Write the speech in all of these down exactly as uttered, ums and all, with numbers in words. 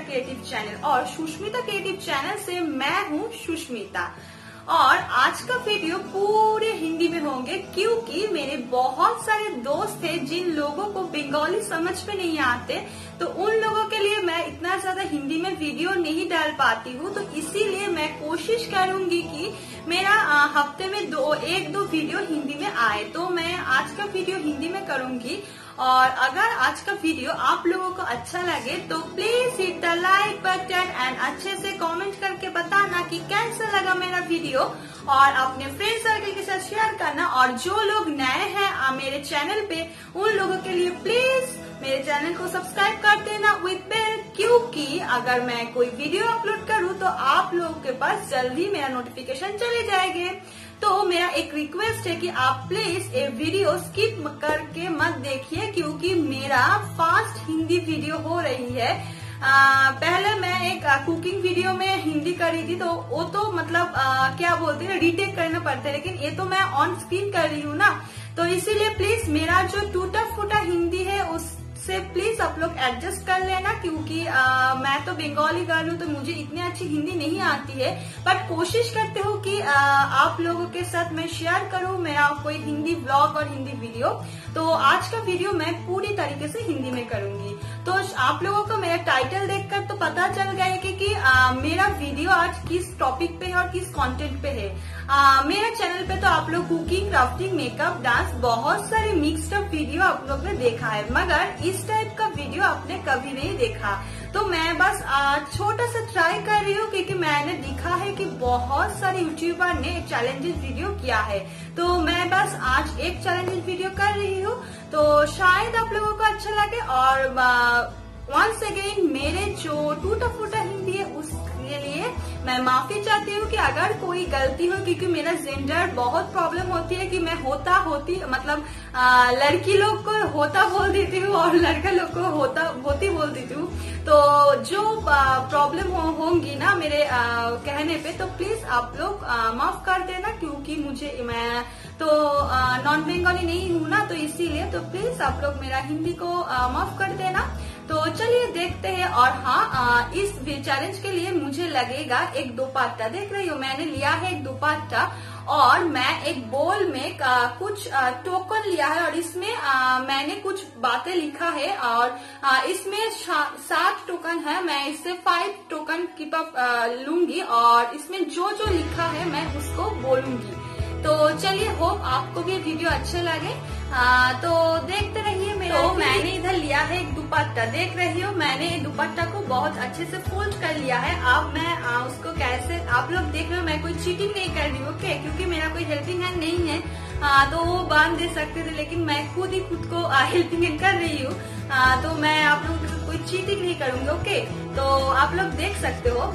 Creative channel और Sushmita creative channel से मैं हूँ सुष्मिता। और आज का वीडियो पूरे हिंदी में होंगे क्योंकि मेरे बहुत सारे दोस्त हैं जिन लोगों को बंगाली समझ में नहीं आते, तो उन लोगों के लिए मैं इतना ज्यादा हिंदी में वीडियो नहीं डाल पाती हूँ। तो इसीलिए मैं कोशिश करूंगी कि मेरा हफ्ते में दो एक दो वीडियो हिंदी में आए। तो मैं आज का वीडियो हिंदी में करूंगी और अगर आज का वीडियो आप लोगों को अच्छा लगे तो please hit the like button and अच्छे से कमेंट करके बताना कि कैसा लगा मेरा वीडियो और अपने फ्रेंड सर्कल के साथ शेयर करना। और जो लोग नए हैं मेरे चैनल पे उन लोगों के लिए प्लीज मेरे चैनल को सब्सक्राइब कर देना विद बेल, क्योंकि अगर मैं कोई वीडियो अपलोड करूँ तो आप लोगों के पास जल्दी मेरा नोटिफिकेशन चले जाएंगे। तो मेरा एक रिक्वेस्ट है कि आप प्लीज ये वीडियो स्किप करके मत देखिए क्योंकि मेरा फास्ट हिंदी वीडियो हो रही है। आ, पहले मैं एक आ, कुकिंग वीडियो में हिंदी कर रही थी तो वो तो मतलब आ, क्या बोलते हैं रीटेक करना पड़ता है, लेकिन ये तो मैं ऑन स्क्रीन कर रही हूँ ना, तो इसीलिए प्लीज मेरा जो टूटा फूटा हिंदी है उस से प्लीज आप लोग एडजस्ट कर लेना क्योंकि आ, मैं तो बंगाली गर्ल हूँ तो मुझे इतनी अच्छी हिंदी नहीं आती है, बट कोशिश करते हो कि आ, आप लोगों के साथ मैं शेयर करूँ मेरा कोई हिंदी ब्लॉग और हिंदी वीडियो। तो आज का वीडियो मैं पूरी तरीके से हिंदी में करूंगी। तो आप लोगों को मेरा टाइटल देखकर तो पता चल गया है कि, कि आ, मेरा वीडियो आज किस टॉपिक पे है और किस कंटेंट पे है। आ, मेरा चैनल पे तो आप लोग कुकिंग, क्राफ्टिंग, मेकअप, डांस बहुत सारे मिक्स्ड अप वीडियो आप लोग ने देखा है, मगर इस टाइप का वीडियो आपने कभी नहीं देखा। तो मैं बस छोटा सा ट्राई कर रही हूँ क्योंकि मैंने देखा है कि बहुत सारे यूट्यूबर ने चैलेंजेस वीडियो किया है, तो मैं बस आज एक चैलेंजेस वीडियो कर रही हूँ। तो शायद आप लोगों को अच्छा लगे और वंस अगेन मेरे जो टूटा फूटा हिंदी है उसके लिए मैं माफी चाहती हूँ कि अगर कोई गलती हो, क्योंकि मेरा जेंडर बहुत प्रॉब्लम होती है कि मैं होता होती मतलब आ, लड़की लोग को होता बोल देती हूँ और लड़का लोग को होता होती बोल देती हूँ। तो जो प्रॉब्लम हो, होंगी ना मेरे आ, कहने पे तो प्लीज आप लोग माफ कर देना क्योंकि मुझे मैं तो नॉन बंगाली नहीं हूँ ना, तो इसीलिए तो प्लीज आप लोग मेरा हिंदी को माफ कर देना। तो चलिए देखते हैं। और हाँ आ, इस चैलेंज के लिए मुझे लगेगा एक दुपट्टा, देख रही हो मैंने लिया है एक दुपट्टा और मैं एक बोल में आ, कुछ आ, टोकन लिया है और इसमें आ, मैंने कुछ बातें लिखा है और आ, इसमें सात टोकन है, मैं इससे फाइव टोकन कीप अप लूंगी और इसमें जो जो लिखा है मैं उसको बोलूंगी। तो चलिए होप आपको भी वीडियो अच्छे लगे। आ, तो देखते रहिए मेरा। तो मैंने इधर लिया है एक दुपट्टा, देख रही हो मैंने दुपट्टा को बहुत अच्छे से फोल्ड कर लिया है। अब मैं आ, उसको कैसे आप लोग देख रहे हो, मैं कोई चीटिंग नहीं कर रही हूँ ओके, क्योंकि मेरा कोई हेल्पिंग हैंड नहीं है आ, तो वो बांध दे सकते थे, लेकिन मैं खुद ही खुद को हेल्पिंग हैंड कर रही हूँ। तो मैं आप लोगों के साथ कोई चीटिंग नहीं करूंगी ओके। तो आप लोग देख सकते हो।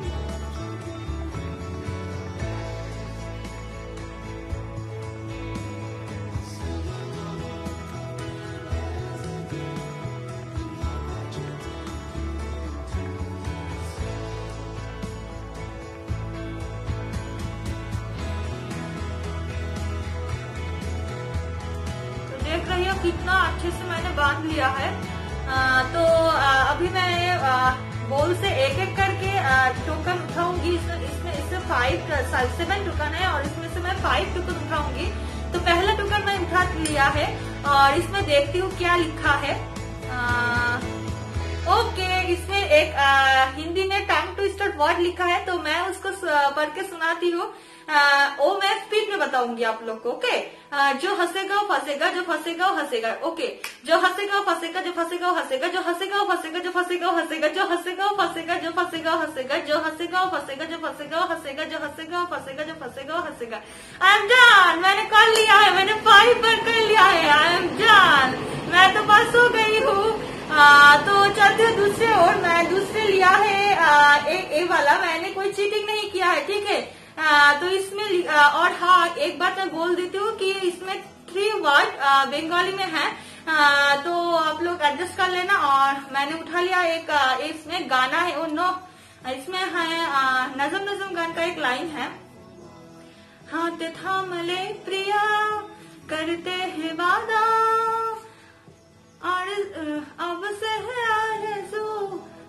देख रही हो कितना अच्छे से मैंने बांध लिया है। आ, तो आ, अभी मैं आ, बोल से एक एक करके टोकन उठाऊंगी। इसमें इसमें इससे फाइव सेवन टोकन है और इसमें से मैं फाइव टोकन उठाऊंगी। तो पहला टोकन मैं उठा लिया है और इसमें देखती हूँ क्या लिखा है। आ, ओके इसमें एक आ, हिंदी में टाइम टू स्टार्ट वर्ड लिखा है, तो मैं उसको पढ़ के सुनाती हूँ। वो मैं स्पीड में बताऊंगी आप लोग को ओके। आ, जो हंसेगा वो फंसेगा, जो फंसेगा वो हंसेगा ओके। जो हंसेगा वो फंसेगा, जो फंसेगा वो हंसेगा, जो हंसेगा वो फंसेगा, जो फंसेगा वो हंसेगा, जो हंसेगा वो फंसेगा, जो फंसेगा वो हंसेगा, जो हंसेगा वो फंसेगा, जो फंसेगा वो हंसेगा, जो हंसेगा वो फंसेगा, जो फंसेगा वो हंसेगा। आई एम डन, मैंने कर लिया है, मैंने फाइव बार कर लिया है। आई एम डन, मैं तो पास हो गई हूँ। आ, तो चलते हैं दूसरे और मैं दूसरे लिया है आ, ए, ए वाला, मैंने कोई चीटिंग नहीं किया है ठीक है। आ, तो इसमें आ, और हाँ एक बात मैं बोल देती हूँ कि इसमें थ्री वर्ड बंगाली में है, आ, तो आप लोग एडजस्ट कर लेना। और मैंने उठा लिया एक आ, इसमें गाना है, ओ नो इसमें है आ, नजम नजम गान का एक लाइन है। हाथ थाम ले प्रिया करते हैं वादा और अब से है आरज़ू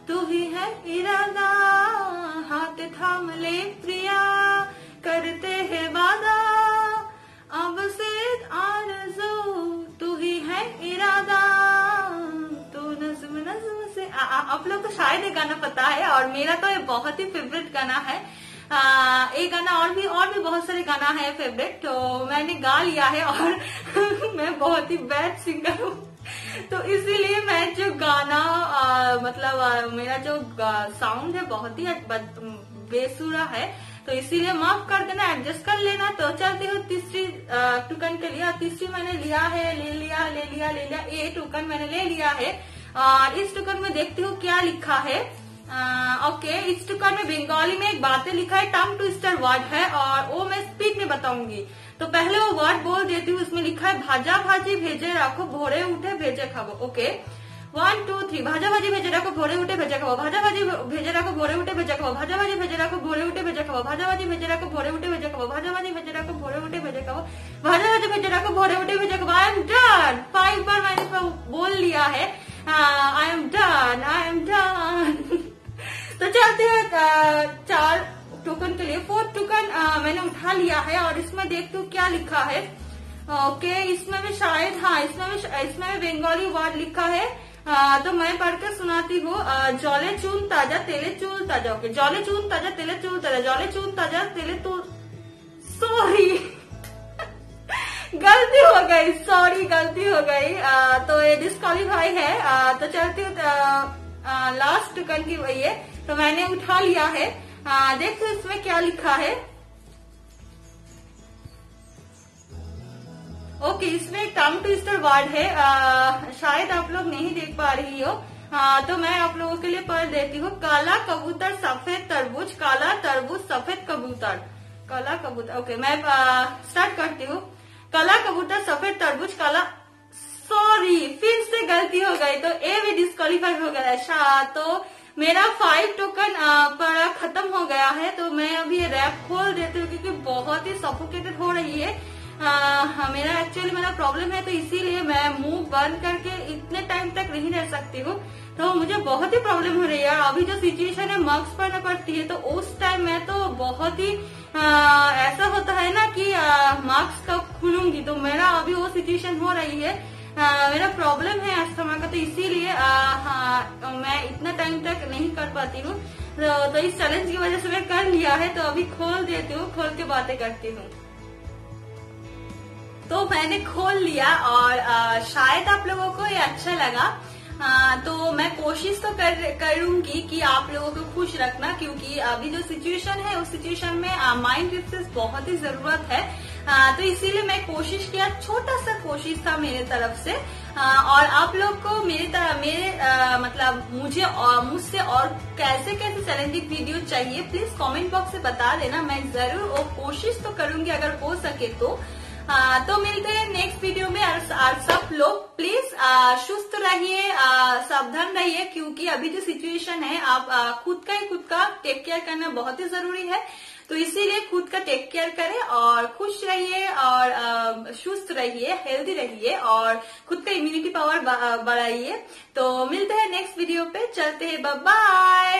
तू ही है इरादा, हाथ थाम ले प्रिया, करते हैं वादा, अब से आरज़ू, तू ही है इरादा, तू नज़्म नज़्म से। आ, आ, आप लोग को शायद ये गाना पता है और मेरा तो ये बहुत ही फेवरेट गाना है। आ, ये गाना और भी और भी बहुत सारे गाना है फेवरेट, तो मैंने गा लिया है और मैं बहुत ही बैड सिंगर हूँ, तो इसीलिए मैं जो गाना आ, मतलब आ, मेरा जो साउंड है बहुत ही बेसुरा है, तो इसीलिए माफ कर देना, एडजस्ट कर लेना। तो चलती हूँ तीसरी टुकन के लिए। तीसरी मैंने लिया है, ले लिया ले लिया ले लिया ये टुकन मैंने ले लिया है और इस टुकन में देखती हूँ क्या लिखा है। आ, ओके, इस टुकन में बंगाली में एक बातें लिखा है, टंग ट्विस्टर वर्ड है और वो मैं स्पीड में बताऊंगी। तो पहले वो वर्ड बोल देती हूँ। उसमें लिखा है भाजा भाजी भेजे रखो, भोरे उठे भेजे खाबो। Okay, one two three. भाजा भाजी भेजे रखो, भोरे उठे भेजे खाबो। भाजा भाजी भेजे रखो, भोरे उठे भेजे खाबो। भाजा भाजी भेजे रखो, भोरे उठे भेजे खाबो। भाजा भाजी भेजे रखो, भोरे उठे भेजे खाबो। भाजा भाजी भेजे रखो, भोरे उठे भेजे खाबो। भाजा भाजी भेजे रखो, भोरे उठे भेजे खाबो। I am done. फाइव बार मैंने बोल लिया है। I am done, I am done. तो चलते हैं चार टोकन के लिए। फोर्थ टोकन मैंने उठा लिया है और इसमें देखती हूँ क्या लिखा है। ओके, इसमें भी शायद, हाँ इसमें भी इसमें भी बंगाली वर्ड लिखा है। आ, तो मैं पढ़ के सुनाती हूँ। जले चून ताजा तेले चूल ताजा। ओके, जले चून ताजा तेले चूल ताजा, जले चून ताजा तेले तो सॉरी गलती हो गई, सॉरी गलती हो गई। आ, तो ये डिस्क्वालीफाई है। आ, तो चलती हूँ लास्ट टुकन की वही है, तो मैंने उठा लिया है। आ, देखो इसमें क्या लिखा है। ओके, इसमें एक टंग ट्विस्टर वर्ड है। आ, शायद आप लोग नहीं देख पा रही हो, आ, तो मैं आप लोगों के लिए पढ़ देती हूँ। काला कबूतर सफेद तरबूज, काला तरबूज सफेद कबूतर, काला कबूतर। ओके, मैं स्टार्ट करती हूँ। काला कबूतर सफेद तरबूज, काला, सॉरी फिर से गलती हो गई, तो ए भी डिस्क्वालीफाई हो गया है। तो मेरा फाइव टोकन पड़ा खत्म हो गया है। तो मैं अभी रैप खोल देती हूँ क्योंकि बहुत ही सफोकेटेड हो रही है। आ, मेरा एक्चुअली मेरा प्रॉब्लम है, तो इसीलिए मैं मुंह बंद करके इतने टाइम तक नहीं रह सकती हूँ, तो मुझे बहुत ही प्रॉब्लम हो रही है। अभी जो सिचुएशन है मास्क पहनना पड़ती है, तो उस टाइम मैं तो बहुत ही आ, ऐसा होता है ना कि मास्क कब खुलूंगी, तो मेरा अभी वो सिचुएशन हो रही है। आ, मेरा प्रॉब्लम है अस्थमा का, तो इसीलिए मैं इतना टाइम तक नहीं कर पाती हूँ। तो, तो इस चैलेंज की वजह से मैं कर लिया है, तो अभी खोल देती हूँ, खोल के बातें करती हूँ। तो मैंने खोल लिया और आ, शायद आप लोगों को ये अच्छा लगा। आ, तो मैं कोशिश तो कर करूंगी कि आप लोगों को खुश रखना, क्योंकि अभी जो सिचुएशन है उस सिचुएशन में माइंड रिफ्रेश बहुत ही जरूरत है। आ, तो इसीलिए मैं कोशिश किया, छोटा सा कोशिश था मेरे तरफ से। आ, और आप लोग को मेरे तरह मेरे आ, मतलब मुझे मुझसे और कैसे कैसे चैलेंजिंग वीडियो चाहिए, प्लीज कमेंट बॉक्स में बता देना। मैं जरूर वो कोशिश तो करूंगी अगर हो सके तो। आ, तो मिलते हैं नेक्स्ट वीडियो में। और, और सब लोग प्लीज सुस्त रहिए, सावधान रहिए, क्योंकि अभी जो सिचुएशन है आप आ, खुद का ही खुद का टेक केयर करना बहुत ही जरूरी है। तो इसीलिए खुद का टेक केयर करें और खुश रहिए और आ, सुस्त रहिए, हेल्दी रहिए और खुद का इम्यूनिटी पावर बढ़ाइए। तो मिलते हैं नेक्स्ट वीडियो पे, चलते हैं, बाय बाय।